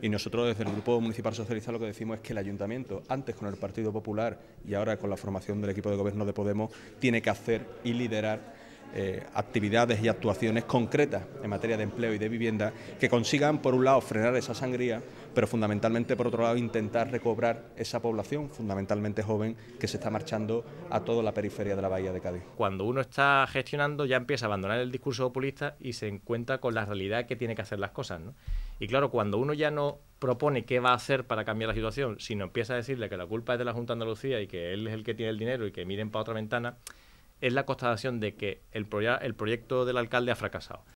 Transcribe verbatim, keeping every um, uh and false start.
Y nosotros desde el Grupo Municipal Socialista lo que decimos es que el Ayuntamiento, antes con el Partido Popular y ahora con la formación del equipo de gobierno de Podemos, tiene que hacer y liderar Eh, actividades y actuaciones concretas en materia de empleo y de vivienda que consigan, por un lado, frenar esa sangría, pero fundamentalmente, por otro lado, intentar recobrar esa población, fundamentalmente joven, que se está marchando a toda la periferia de la Bahía de Cádiz. Cuando uno está gestionando ya empieza a abandonar el discurso populista y se encuentra con la realidad que tiene que hacer las cosas, ¿no? Y claro, cuando uno ya no propone qué va a hacer para cambiar la situación, sino empieza a decirle que la culpa es de la Junta de Andalucía y que él es el que tiene el dinero y que miren para otra ventana, es la constatación de que el, proye el proyecto del alcalde ha fracasado.